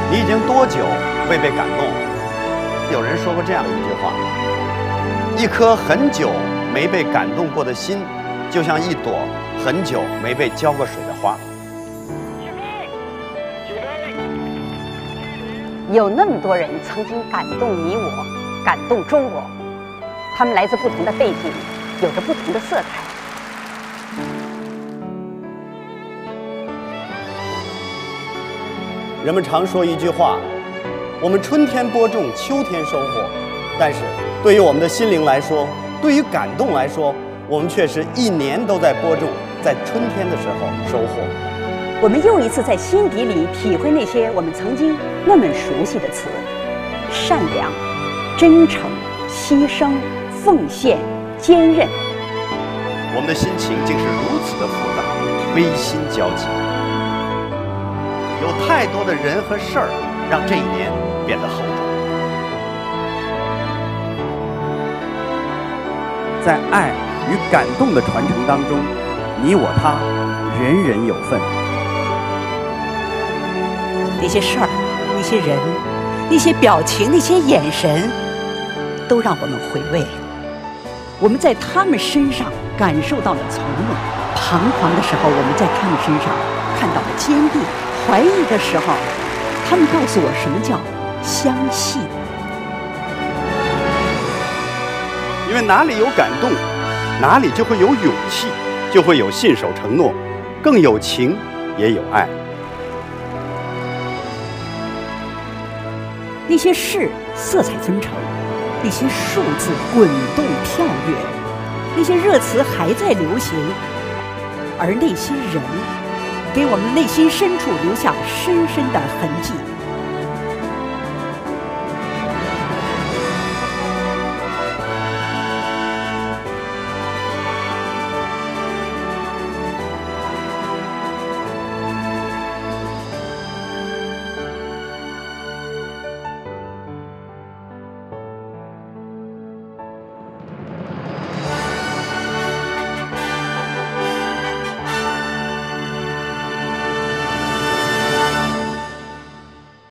你已经多久未被感动了？有人说过这样的一句话：一颗很久没被感动过的心，就像一朵很久没被浇过水的花。 有那么多人曾经感动你我，感动中国，他们来自不同的背景，有着不同的色彩。 人们常说一句话：我们春天播种，秋天收获。但是对于我们的心灵来说，对于感动来说，我们却是一年都在播种，在春天的时候收获。 我们又一次在心底里体会那些我们曾经那么熟悉的词：善良、真诚、牺牲、奉献、坚韧。 我们的心情竟是如此的复杂，悲心交集。有太多的人和事儿，让这一年变得厚重。 在爱与感动的传承当中，你我他，人人有份。 那些事儿，那些人，那些表情，那些眼神，都让我们回味。我们在他们身上感受到了从容；彷徨的时候，我们在他们身上看到了坚定；怀疑的时候，他们告诉我什么叫相信。 因为哪里有感动，哪里就会有勇气，就会有信守承诺，更有情，也有爱。 那些事色彩纷呈，那些数字滚动跳跃，那些热词还在流行，而那些人给我们内心深处留下深深的痕迹。